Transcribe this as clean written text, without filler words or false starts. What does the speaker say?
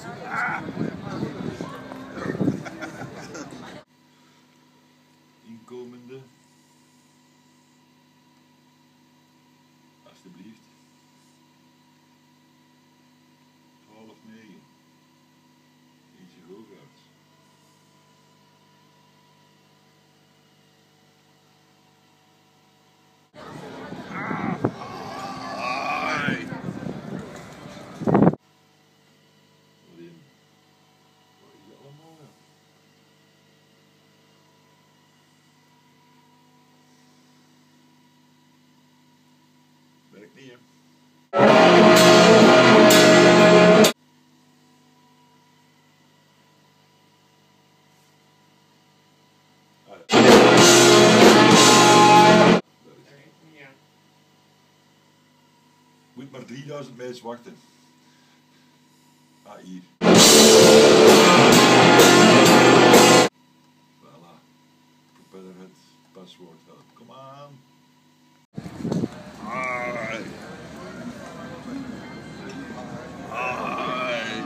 Inkomende. Alsjeblieft. 12:09. Ietsje hooguit. Werkt niet, hè? Moet maar 3000 mensen wachten. Ah, hier. Voilà. Propeller het paswoord. Kom aan. Ai. Ai.